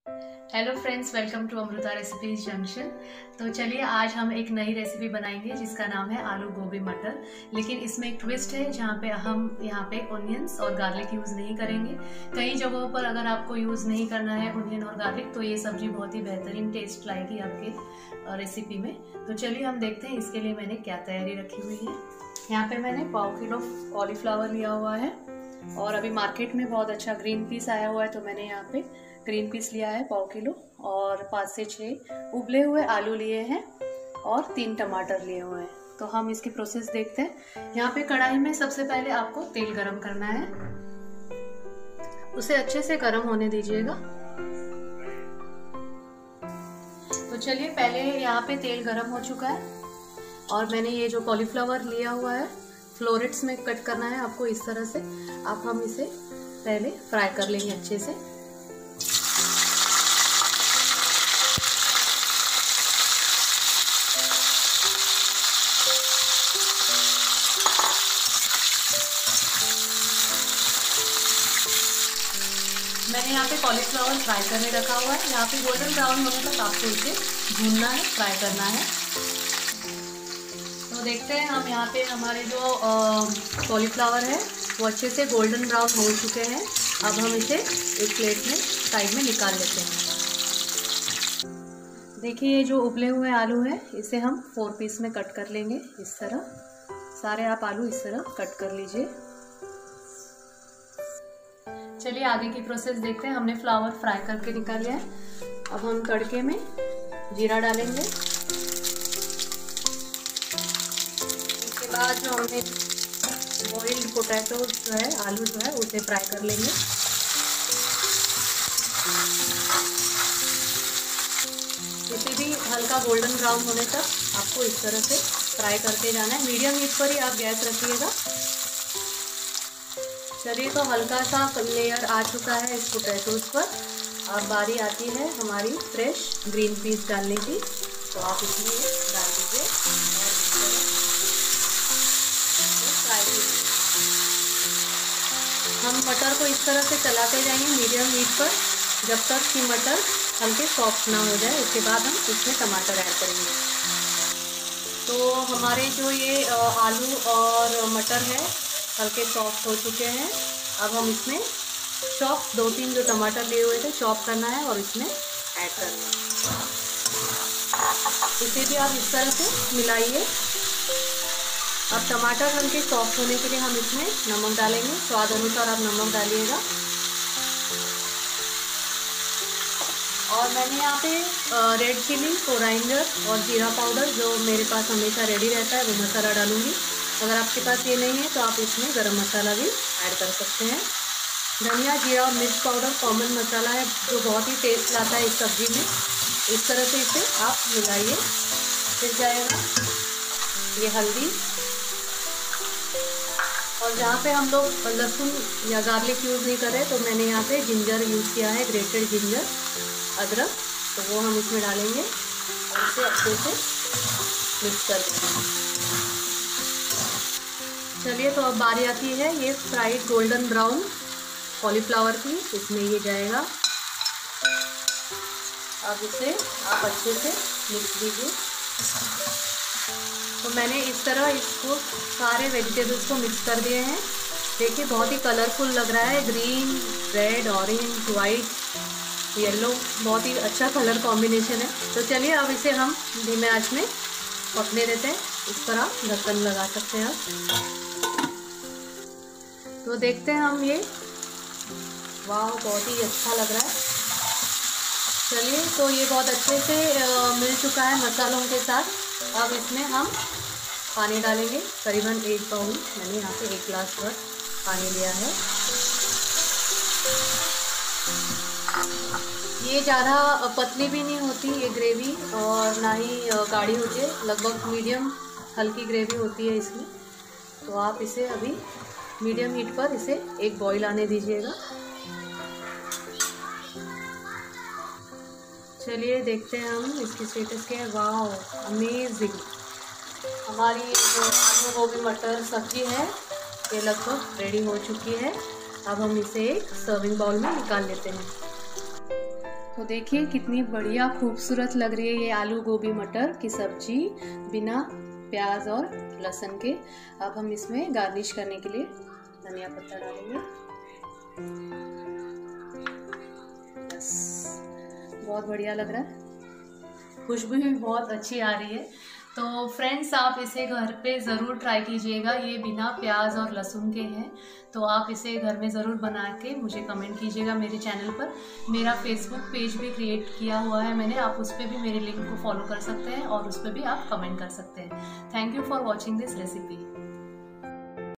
Hello friends, welcome to Amrita recipes junction. तो चलिए आज हम एक नई रेसिपी बनाएंगे जिसका नाम है आलू गोभी मटर। लेकिन इसमें एक ट्विस्ट है जहाँ पे हम यहाँ पे ऑनियंस और गार्लिक यूज़ नहीं करेंगे। कई जगहों पर अगर आपको यूज़ नहीं करना है ऑनियन और गार्लिक तो ये सब्जी बहुत ही बेहतरीन टेस्ट लाएगी आपके रेसिपी में। तो चलिए हम देखते हैं इसके लिए मैंने क्या तैयारी रखी हुई है। यहाँ पे मैंने 1/4 किलो कॉलीफ्लावर लिया हुआ है और अभी मार्केट में बहुत अच्छा ग्रीन पीस आया हुआ है तो मैंने यहाँ पे ग्रीन पीस लिया है 1/4 किलो और 5 से 6 उबले हुए आलू लिए हैं और 3 टमाटर लिए हुए हैं। तो हम इसकी प्रोसेस देखते हैं। यहाँ पे कढ़ाई में सबसे पहले आपको तेल गरम करना है, उसे अच्छे से गरम होने दीजिएगा। तो चलिए पहले यहाँ पे तेल गरम हो चुका है और मैंने ये जो कॉलीफ्लावर लिया हुआ है फ्लोरेट्स में कट करना है आपको इस तरह से। अब हम इसे पहले फ्राई कर लेंगे अच्छे से। मैंने यहाँ पे कॉलीफ्लावर फ्राई करने रखा हुआ है। यहाँ पे गोल्डन ब्राउन होने तक आपको इसे भूनना है, फ्राई करना है। तो देखते हैं हम यहाँ पे हमारे जो कॉलीफ्लावर है वो अच्छे से गोल्डन ब्राउन हो चुके हैं। अब हम इसे एक प्लेट में साइड में निकाल लेते हैं। देखिए ये जो उबले हुए आलू है इसे हम 4 पीस में कट कर लेंगे इस तरह। सारे आप आलू इस तरह कट कर लीजिए। चलिए आगे की प्रोसेस देखते हैं। हमने फ्लावर फ्राई करके निकाल लिया है। अब हम तड़के में जीरा डालेंगे। उसके बाद जो हमने बॉइल्ड पोटैटो जो है, आलू जो है उसे फ्राई कर लेंगे। इसे भी हल्का गोल्डन ब्राउन होने तक आपको इस तरह से फ्राई करते जाना है। मीडियम हीट पर ही आप गैस रखिएगा। चलिए तो हल्का सा लेयर आ चुका है इस पोटैटोज पर। अब बारी आती है हमारी फ्रेश ग्रीन पीस डालने की। तो आप इसमें डाल दीजिए और फ्राई कीजिए। हम मटर को इस तरह से चलाते जाएंगे मीडियम हीट पर जब तक कि मटर हल्के सॉफ्ट ना हो जाए। उसके बाद हम इसमें टमाटर ऐड करेंगे। तो हमारे जो ये आलू और मटर है हल्के चॉप हो चुके हैं। अब हम इसमें चॉप 2-3 जो टमाटर लिए हुए थे चॉप करना है और इसमें ऐड करना है। इसे भी आप इस तरह से मिलाइए। अब टमाटर हल्के सॉफ्ट होने के लिए हम इसमें नमक डालेंगे। स्वाद अनुसार आप नमक डालिएगा। और मैंने यहाँ पे रेड चिली, कोराइंडर और जीरा पाउडर जो मेरे पास हमेशा रेडी रहता है वो मसाला डालूंगी। अगर आपके पास ये नहीं है तो आप इसमें गरम मसाला भी ऐड कर सकते हैं। धनिया, जीरा और मिर्च पाउडर कॉमन मसाला है जो बहुत ही टेस्ट लाता है इस सब्जी में। इस तरह से इसे आप मिलाइए। फिर जाएगा ये हल्दी। और जहाँ पे हम लोग लहसुन या गार्लिक यूज़ नहीं कर रहे तो मैंने यहाँ पे जिंजर यूज़ किया है, ग्रेटेड जिंजर, अदरक। तो वो हम इसमें डालेंगे और इसे अच्छे से मिक्स कर देंगे। चलिए तो अब बारी आती है ये फ्राइड गोल्डन ब्राउन कॉलीफ्लावर की। इसमें ये जाएगा। अब इसे आप अच्छे से मिक्स दीजिए। तो मैंने इस तरह इसको सारे वेजिटेबल्स को मिक्स कर दिए हैं। देखिए बहुत ही कलरफुल लग रहा है। Green, red, orange, white, yellow, बहुत ही अच्छा कलर कॉम्बिनेशन है। तो चलिए अब इसे हम धीमे आंच में पकने देते हैं। इस पर आप ढक्कन लगा सकते हैं आप। तो देखते हैं हम ये। वाह बहुत ही अच्छा लग रहा है। चलिए तो ये बहुत अच्छे से मिल चुका है मसालों के साथ। अब इसमें हम पानी डालेंगे। करीबन 1 बाउल, मैंने यहाँ पे 1 गिलास भर पानी लिया है। ये ज़्यादा पतली भी नहीं होती ये ग्रेवी और ना ही गाढ़ी होती है। लगभग मीडियम हल्की ग्रेवी होती है इसमें। तो आप इसे अभी मीडियम हीट पर इसे एक बॉईल आने दीजिएगा। चलिए देखते हैं हम इसकी स्टेटस क्या है। वाह अमेजिंग! हमारी जो आलू गोभी मटर सब्जी है ये लगभग रेडी हो चुकी है। अब हम इसे एक सर्विंग बाउल में निकाल लेते हैं। तो देखिए कितनी बढ़िया खूबसूरत लग रही है ये आलू गोभी मटर की सब्जी बिना प्याज और लहसुन के। अब हम इसमें गार्निश करने के लिए धनिया पत्ता डालेंगे। बस, बहुत बढ़िया लग रहा है, खुशबू भी बहुत अच्छी आ रही है। तो फ्रेंड्स, आप इसे घर पे ज़रूर ट्राई कीजिएगा। ये बिना प्याज और लहसुन के हैं, तो आप इसे घर में ज़रूर बना के मुझे कमेंट कीजिएगा। मेरे चैनल पर मेरा फेसबुक पेज भी क्रिएट किया हुआ है मैंने, आप उस पर भी मेरे लिंक को फॉलो कर सकते हैं और उस पर भी आप कमेंट कर सकते हैं। Thank you for watching this recipe.